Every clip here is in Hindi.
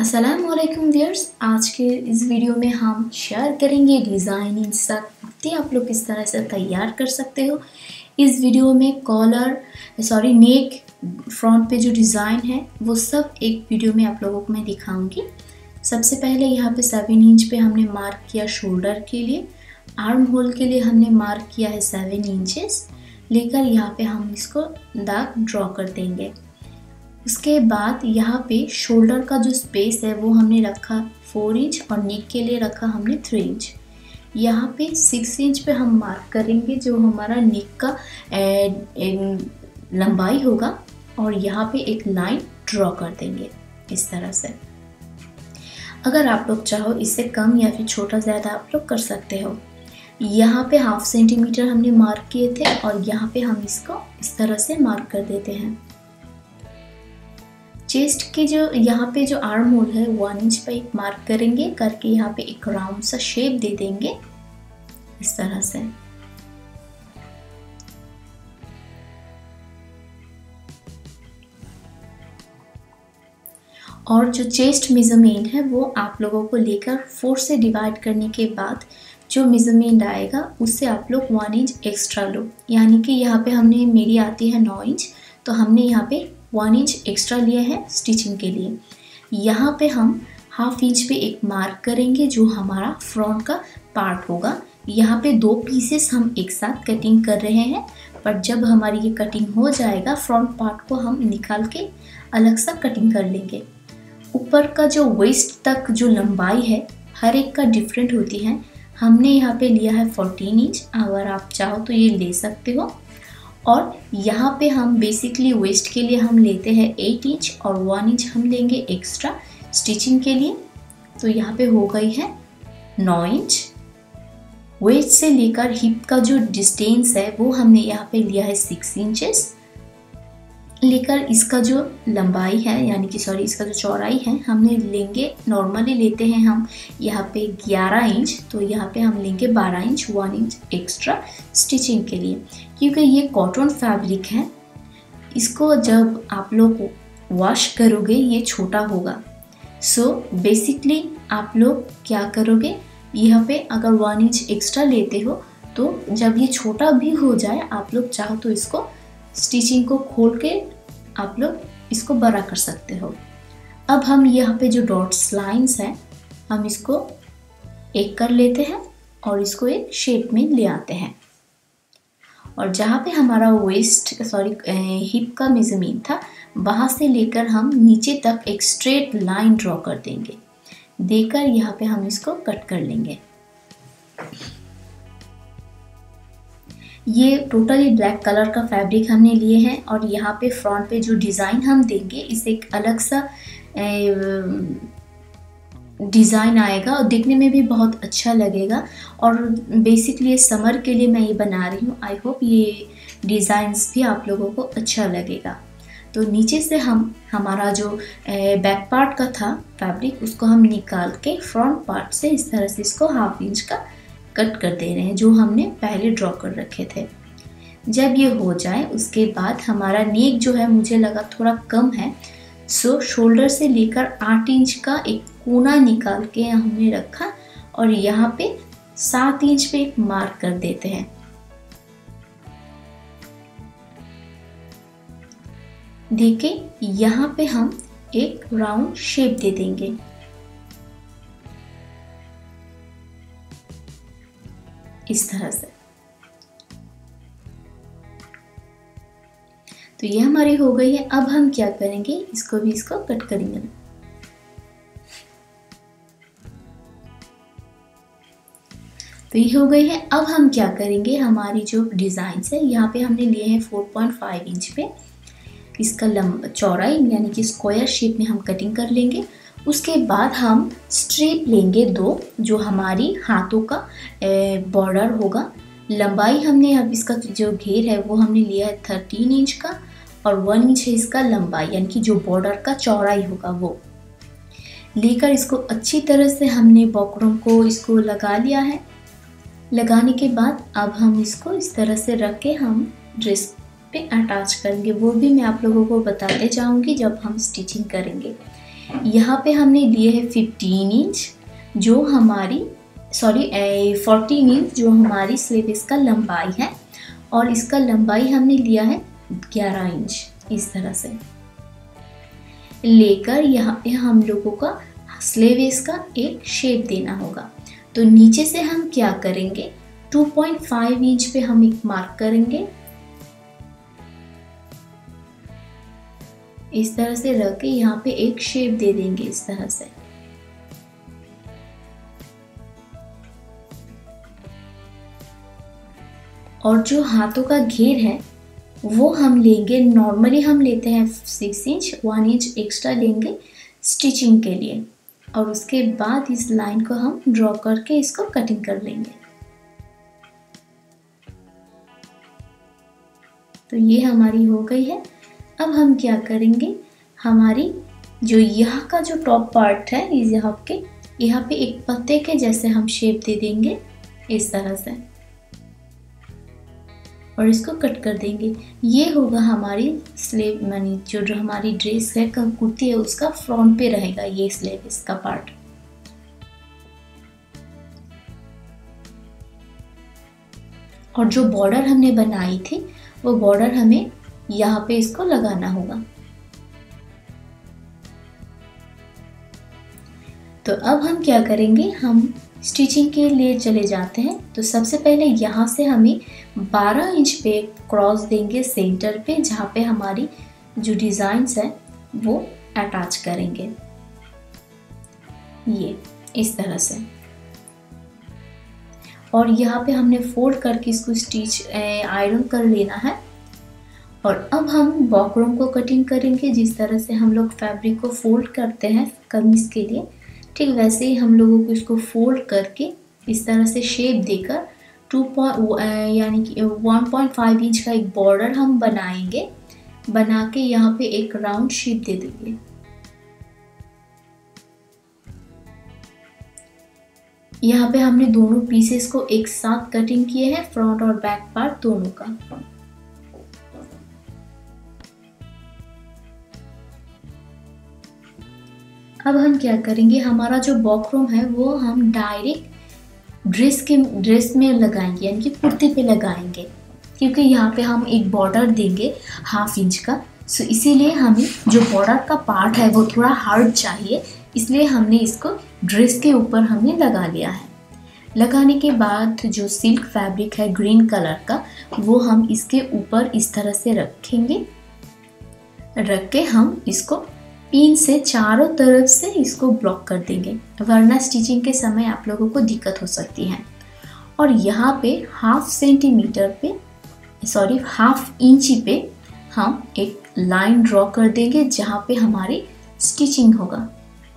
अस्सलामुअलैकुम व्यूअर्स, आज के इस वीडियो में हम शेयर करेंगे डिज़ाइन इंस्टा कुर्ती आप लोग किस तरह से तैयार कर सकते हो। इस वीडियो में नेक फ्रंट पे जो डिज़ाइन है वो सब एक वीडियो में आप लोगों को मैं दिखाऊंगी। सबसे पहले यहाँ पे 7 इंच पे हमने मार्क किया शोल्डर के लिए। आर्म होल के लिए हमने मार्क किया है 7 इंचेस लेकर यहाँ पे हम इसको दाग ड्रॉ कर देंगे। उसके बाद यहाँ पे शोल्डर का जो स्पेस है वो हमने रखा 4 इंच और नेक के लिए रखा हमने 3 इंच। यहाँ पे 6 इंच पे हम मार्क करेंगे जो हमारा नेक का लंबाई होगा और यहाँ पे एक लाइन ड्रॉ कर देंगे इस तरह से। अगर आप लोग चाहो इससे कम या फिर छोटा ज़्यादा आप लोग कर सकते हो। यहाँ पे 1/2 सेंटीमीटर हमने मार्क किए थे और यहाँ पे हम इसको इस तरह से मार्क कर देते हैं। चेस्ट की जो यहाँ पे जो आर्म होल है 1 इंच पे एक मार्क करेंगे करके यहाँ पे एक राउंड सा शेप दे देंगे इस तरह से। और जो चेस्ट मेजरमेंट है वो आप लोगों को लेकर 4 से डिवाइड करने के बाद जो मेजरमेंट आएगा उससे आप लोग 1 इंच एक्स्ट्रा लो। यानी कि यहाँ पे हमने मेरी आती है 9 इंच तो हमने यहाँ पे 1 इंच एक्स्ट्रा लिया है स्टिचिंग के लिए। यहाँ पे हम 1/2 इंच पे एक मार्क करेंगे जो हमारा फ्रंट का पार्ट होगा। यहाँ पे 2 पीसेस हम एक साथ कटिंग कर रहे हैं, पर जब हमारी ये कटिंग हो जाएगा फ्रंट पार्ट को हम निकाल के अलग सा कटिंग कर लेंगे। ऊपर का जो वेस्ट तक जो लंबाई है हर एक का डिफरेंट होती है। हमने यहाँ पे लिया है 14 इंच, अगर आप चाहो तो ये ले सकते हो। और यहाँ पे हम बेसिकली वेस्ट के लिए हम लेते हैं 8 इंच और 1 इंच हम लेंगे एक्स्ट्रा स्टिचिंग के लिए। तो यहाँ पे हो गई है 9 इंच। वेस्ट से लेकर हिप का जो डिस्टेंस है वो हमने यहाँ पे लिया है 6 इंचेस लेकर इसका जो लंबाई है यानी कि इसका जो चौड़ाई है हमने लेंगे, नॉर्मली लेते हैं हम यहाँ पे 11 इंच, तो यहाँ पे हम लेंगे 12 इंच 1 इंच एक्स्ट्रा स्टिचिंग के लिए। क्योंकि ये कॉटन फैब्रिक है, इसको जब आप लोग वॉश करोगे ये छोटा होगा। सो बेसिकली आप लोग क्या करोगे, यहाँ पे अगर 1 इंच एक्स्ट्रा लेते हो तो जब ये छोटा भी हो जाए आप लोग चाहो तो इसको स्टिचिंग को खोल के आप लोग इसको बड़ा कर सकते हो। अब हम यहाँ पे जो डॉट्स लाइंस हैं हम इसको एक कर लेते हैं और इसको एक शेप में ले आते हैं। और जहाँ पे हमारा हिप का मेजरमेंट था वहाँ से लेकर हम नीचे तक एक स्ट्रेट लाइन ड्रॉ कर देंगे, देकर यहाँ पे हम इसको कट कर लेंगे। ये टोटली ब्लैक कलर का फैब्रिक हमने लिए हैं और यहाँ पे फ्रंट पे जो डिज़ाइन हम देंगे इसे एक अलग सा डिज़ाइन आएगा और दिखने में भी बहुत अच्छा लगेगा। और बेसिकली ये समर के लिए मैं ये बना रही हूँ। आई होप ये डिज़ाइंस भी आप लोगों को अच्छा लगेगा। तो नीचे से हम हमारा जो बैक पार्ट का था फैब्रिक उसको हम निकाल के फ्रंट पार्ट से इस तरह से इसको 1/2 इंच का कट कर दे रहे हैं जो हमने पहले ड्रॉ कर रखे थे। जब ये हो जाए उसके बाद हमारा नेक जो है मुझे लगा थोड़ा कम है, सो शोल्डर से लेकर 8 इंच का एक कोना निकाल के हमने रखा और यहाँ पे 7 इंच पे एक मार्क कर देते हैं। देखिए यहाँ पे हम एक राउंड शेप दे देंगे। इस तरह से तो ये हमारी हो गई है। अब हम क्या करेंगे, इसको कट करेंगे। तो ये हो गई है। अब हम क्या करेंगे, हमारी जो डिज़ाइन है यहाँ पे हमने लिए हैं 4.5 इंच पे इसका चौड़ाई यानी कि स्क्वायर शेप में हम कटिंग कर लेंगे। उसके बाद हम स्ट्रिप लेंगे 2 जो हमारी हाथों का बॉर्डर होगा। लंबाई हमने अब इसका जो घेर है वो हमने लिया है 13 इंच का और 1 इंच है इसका लंबाई यानी कि जो बॉर्डर का चौड़ाई होगा वो लेकर इसको अच्छी तरह से हमने बॉक्रों को इसको लगा लिया है। लगाने के बाद अब हम इसको इस तरह से रख के हम ड्रेस पे अटैच करेंगे, वो भी मैं आप लोगों को बताते जाऊंगी जब हम स्टिचिंग करेंगे। यहाँ पे हमने लिए है 15 इंच जो हमारी 14 इंच जो हमारी स्लीव्स का लंबाई है, और इसका लंबाई हमने लिया है 11 इंच। इस तरह से लेकर यहाँ पे हम लोगों का स्लीव्स का एक शेप देना होगा। तो नीचे से हम क्या करेंगे, 2.5 इंच पे हम एक मार्क करेंगे, इस तरह से रख के यहाँ पे एक शेप दे देंगे इस तरह से। और जो हाथों का घेर है वो हम लेंगे, नॉर्मली हम लेते हैं 6 इंच, 1 इंच एक्स्ट्रा लेंगे स्टिचिंग के लिए, और उसके बाद इस लाइन को हम ड्रॉ करके इसको कटिंग कर लेंगे। तो ये हमारी हो गई है। अब हम क्या करेंगे, हमारी जो यहाँ का जो टॉप पार्ट है, यहाँ पे एक पत्ते के जैसे हम शेप दे देंगे इस तरह से, और इसको कट कर देंगे। ये होगा हमारी स्लीव, मानी जो हमारी ड्रेस है, कुर्ती है, उसका फ्रंट पे रहेगा ये स्लीव, इसका पार्ट। और जो बॉर्डर हमने बनाई थी वो बॉर्डर हमें यहाँ पे इसको लगाना होगा। तो अब हम क्या करेंगे, हम स्टिचिंग के लिए चले जाते हैं। तो सबसे पहले यहाँ से हमें 12 इंच पे क्रॉस देंगे सेंटर पे, जहाँ पे हमारी जो डिज़ाइंस है वो अटैच करेंगे, ये इस तरह से। और यहाँ पे हमने फोल्ड करके इसको स्टिच आयरन कर लेना है। और अब हम बॉक्रोम को कटिंग करेंगे, जिस तरह से हम लोग फैब्रिक को फोल्ड करते हैं कमीज के लिए, ठीक वैसे ही हम लोगों को इसको फोल्ड करके इस तरह से शेप देकर 1.5 इंच का एक बॉर्डर हम बनाएंगे, बना के यहाँ पे एक राउंड शेप दे देंगे। यहाँ पे हमने दोनों पीसेस को एक साथ कटिंग किए हैं, फ्रंट और बैक पार्ट दोनों का। अब हम क्या करेंगे, हमारा जो बॉक्रोम है वो हम डायरेक्ट ड्रेस में लगाएंगे, यानी कि कुर्ती पे लगाएंगे, क्योंकि यहाँ पे हम एक बॉर्डर देंगे 1/2 इंच का। सो इसीलिए हमें जो बॉर्डर का पार्ट है वो थोड़ा हार्ड चाहिए, इसलिए हमने इसको ड्रेस के ऊपर हमने लगा लिया है। लगाने के बाद जो सिल्क फैब्रिक है ग्रीन कलर का, वो हम इसके ऊपर इस तरह से रखेंगे। रख के हम इसको पिन से चारों तरफ से इसको ब्लॉक कर देंगे, वरना स्टिचिंग के समय आप लोगों को दिक्कत हो सकती है। और यहाँ पे 1/2 इंच पे हम एक लाइन ड्रॉ कर देंगे, जहाँ पे हमारी स्टिचिंग होगा।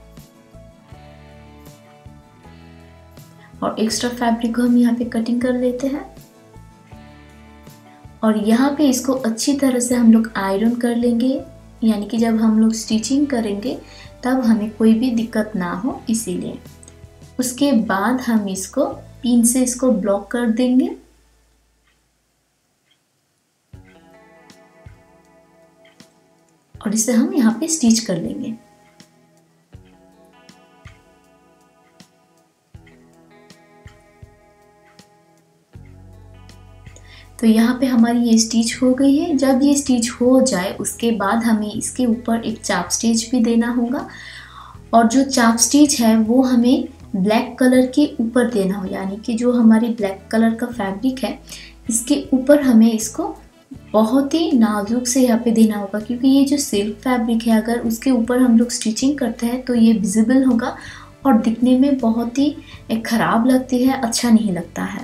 और एक्स्ट्रा फैब्रिक को हम यहाँ पे कटिंग कर लेते हैं, और यहाँ पे इसको अच्छी तरह से हम लोग आयरन कर लेंगे, यानी कि जब हम लोग स्टिचिंग करेंगे तब हमें कोई भी दिक्कत ना हो, इसीलिए। उसके बाद हम इसको पिन से इसको ब्लॉक कर देंगे, और इसे हम यहाँ पे स्टिच कर लेंगे। तो यहाँ पे हमारी ये स्टिच हो गई है। जब ये स्टिच हो जाए उसके बाद हमें इसके ऊपर एक चाप स्टिच भी देना होगा, और जो चाप स्टिच है वो हमें ब्लैक कलर के ऊपर देना हो, यानी कि जो हमारी ब्लैक कलर का फैब्रिक है इसके ऊपर हमें इसको बहुत ही नाजुक से यहाँ पे देना होगा, क्योंकि ये जो सिल्क फैब्रिक है अगर उसके ऊपर हम लोग स्टिचिंग करते हैं तो ये विजिबल होगा और दिखने में बहुत ही ख़राब लगती है, अच्छा नहीं लगता है।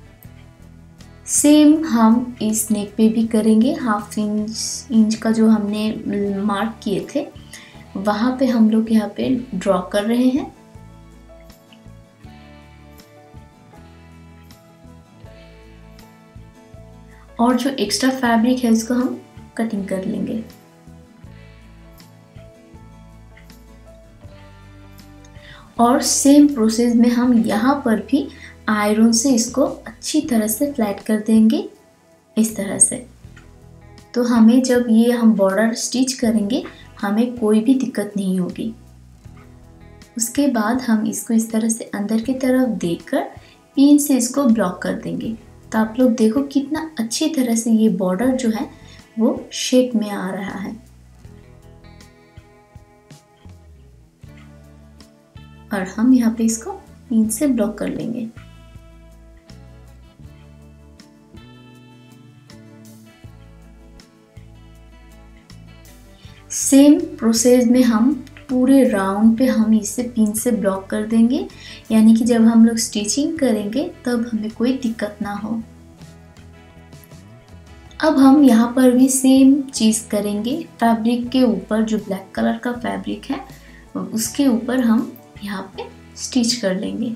सेम हम इस नेक पे भी करेंगे। 1/2 इंच का जो हमने मार्क किए थे वहाँ पे हम लोग यहाँ पे ड्रॉ कर रहे हैं। और जो एक्स्ट्रा फैब्रिक है उसको हम कटिंग कर लेंगे। और सेम प्रोसेस में हम यहाँ पर भी आयरन से इसको अच्छी तरह से फ्लैट कर देंगे इस तरह से। तो हमें जब ये हम बॉर्डर स्टिच करेंगे हमें कोई भी दिक्कत नहीं होगी। उसके बाद हम इसको इस तरह से अंदर की तरफ देकर पिन से इसको ब्लॉक कर देंगे। तो आप लोग देखो कितना अच्छी तरह से ये बॉर्डर जो है वो शेप में आ रहा है। और हम यहाँ पे इसको पिन से ब्लॉक कर लेंगे। सेम प्रोसेस में हम पूरे राउंड पे हम इसे पिन से ब्लॉक कर देंगे, यानी कि जब हम लोग स्टिचिंग करेंगे तब हमें कोई दिक्कत ना हो। अब हम यहाँ पर भी सेम चीज़ करेंगे। फैब्रिक के ऊपर जो ब्लैक कलर का फैब्रिक है उसके ऊपर हम यहाँ पे स्टिच कर लेंगे।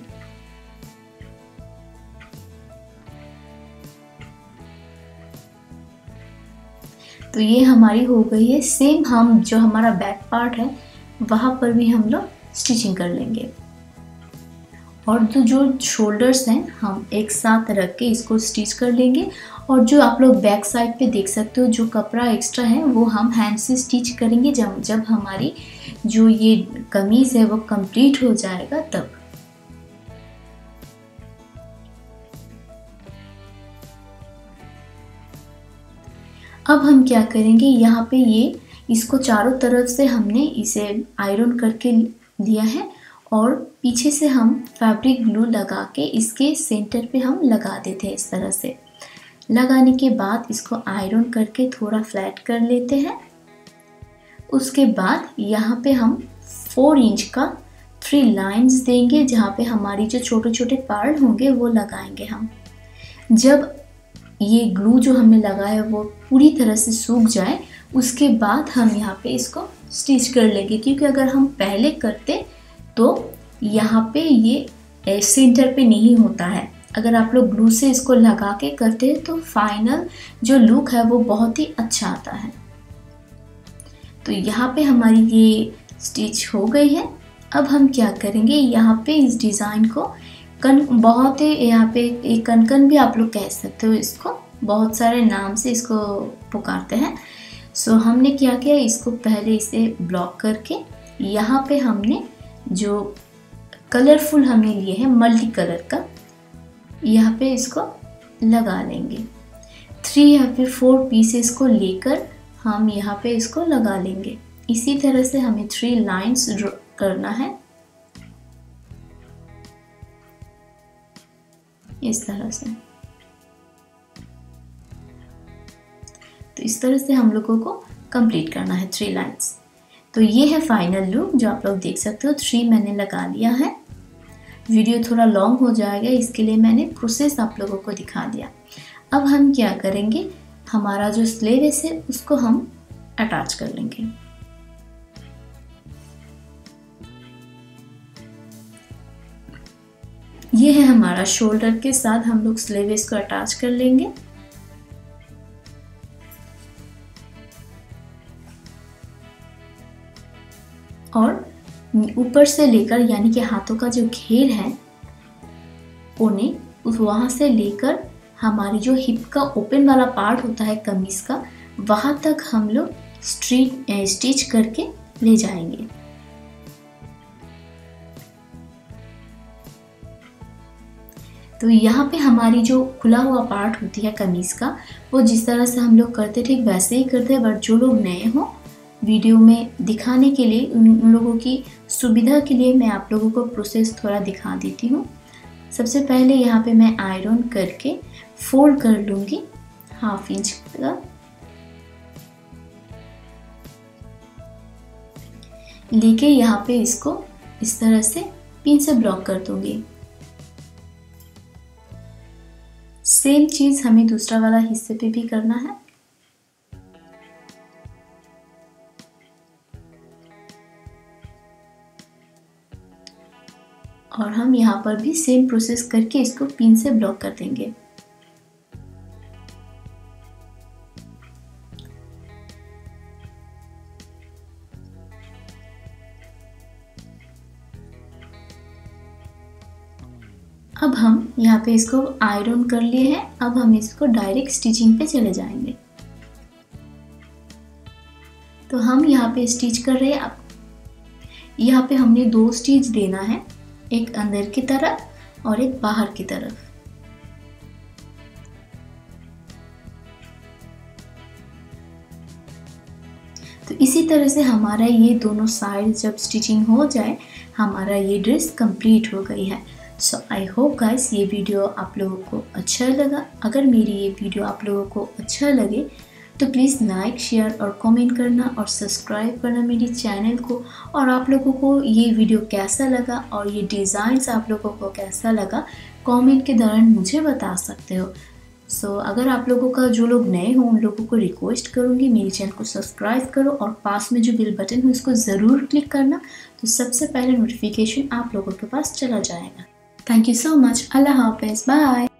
तो ये हमारी हो गई है। सेम हम जो हमारा बैक पार्ट है वहाँ पर भी हम लोग स्टिचिंग कर लेंगे। और जो शोल्डर्स हैं हम एक साथ रख के इसको स्टिच कर लेंगे। और जो आप लोग बैक साइड पे देख सकते हो जो कपड़ा एक्स्ट्रा है वो हम हैंड से स्टिच करेंगे जब हमारी जो ये कमीज़ है वो कंप्लीट हो जाएगा तब। अब हम क्या करेंगे, यहाँ पे ये इसको चारों तरफ से हमने इसे आयरन करके लिया है और पीछे से हम फैब्रिक ग्लू लगा के इसके सेंटर पे हम लगा देते हैं। इस तरह से लगाने के बाद इसको आयरन करके थोड़ा फ्लैट कर लेते हैं। उसके बाद यहाँ पे हम 4 इंच का 3 लाइंस देंगे जहाँ पे हमारी जो छोटे छोटे पर्ल होंगे वो लगाएंगे हम। जब ये ग्लू जो हमने लगाया वो पूरी तरह से सूख जाए उसके बाद हम यहाँ पे इसको स्टिच कर लेंगे, क्योंकि अगर हम पहले करते तो यहाँ पे ये सेंटर पे नहीं होता है। अगर आप लोग ग्लू से इसको लगा के करते हैं तो फाइनल जो लुक है वो बहुत ही अच्छा आता है। तो यहाँ पे हमारी ये स्टिच हो गई है। अब हम क्या करेंगे, यहाँ पे इस डिज़ाइन को बहुत ही यहाँ पे एक कनकन भी आप लोग कह सकते हो, इसको बहुत सारे नाम से इसको पुकारते हैं। सो हमने क्या किया, इसको पहले इसे ब्लॉक करके यहाँ पे हमने जो कलरफुल हमने लिए हैं मल्टी कलर का, यहाँ पे इसको लगा लेंगे। 3 या फिर 4 पीसेस को लेकर हम यहाँ पे इसको लगा लेंगे। इसी तरह से हमें 3 लाइंस ड्रॉ करना है, इस तरह से। तो इस तरह से हम लोगों को कंप्लीट करना है 3 लाइंस। तो ये है फाइनल लुक जो आप लोग देख सकते हो। 3 मैंने लगा लिया है। वीडियो थोड़ा लॉन्ग हो जाएगा, इसके लिए मैंने प्रोसेस आप लोगों को दिखा दिया। अब हम क्या करेंगे, हमारा जो स्लीव्स है उसको हम अटैच कर लेंगे। ये है हमारा शोल्डर के साथ हम लोग स्लीव्स को अटैच कर लेंगे। और ऊपर से लेकर यानी कि हाथों का जो घेर है कोने, उस वहाँ से लेकर हमारी जो हिप का ओपन वाला पार्ट होता है कमीज का, वहाँ तक हम लोग स्टिच करके ले जाएंगे। तो यहाँ पे हमारी जो खुला हुआ पार्ट होती है कमीज का, वो जिस तरह से हम लोग करते ठीक वैसे ही करते हैं। बट जो लोग नए हो, वीडियो में दिखाने के लिए, उन लोगों की सुविधा के लिए मैं आप लोगों को प्रोसेस थोड़ा दिखा देती हूँ। सबसे पहले यहाँ पे मैं आयरन करके फोल्ड कर लूँगी 1/2 इंच का। लेके यहाँ पे इसको इस तरह से पिन से ब्लॉक कर दूँगी। सेम चीज़ हमें दूसरा वाला हिस्से पे भी करना है। और हम यहाँ पर भी सेम प्रोसेस करके इसको पिन से ब्लॉक कर देंगे। अब हम यहाँ पे इसको आयरन कर लिए हैं। अब हम इसको डायरेक्ट स्टिचिंग पे चले जाएंगे। तो हम यहाँ पे स्टिच कर रहे हैं। अब यहाँ पे हमने 2 स्टिच देना है, एक अंदर की तरफ और एक बाहर की तरफ। तो इसी तरह से हमारा ये दोनों साइड जब स्टिचिंग हो जाए, हमारा ये ड्रेस कंप्लीट हो गई है। सो आई होप गाइस ये वीडियो आप लोगों को अच्छा लगा। अगर मेरी ये वीडियो आप लोगों को अच्छा लगे तो प्लीज़ लाइक, शेयर और कमेंट करना और सब्सक्राइब करना मेरी चैनल को। और आप लोगों को ये वीडियो कैसा लगा और ये डिज़ाइंस आप लोगों को कैसा लगा कमेंट के दौरान मुझे बता सकते हो। सो अगर आप लोगों का जो लोग नए हों उन लोगों को रिक्वेस्ट करूँगी मेरे चैनल को सब्सक्राइब करो और पास में जो बेल बटन है उसको ज़रूर क्लिक करना, तो सबसे पहले नोटिफिकेशन आप लोगों के पास चला जाएगा। Thank you so much. अल्लाह हाफ़िज़, बाय।